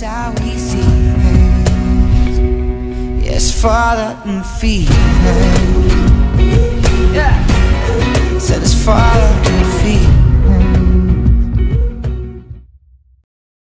how we see things. Yes, father and feelings.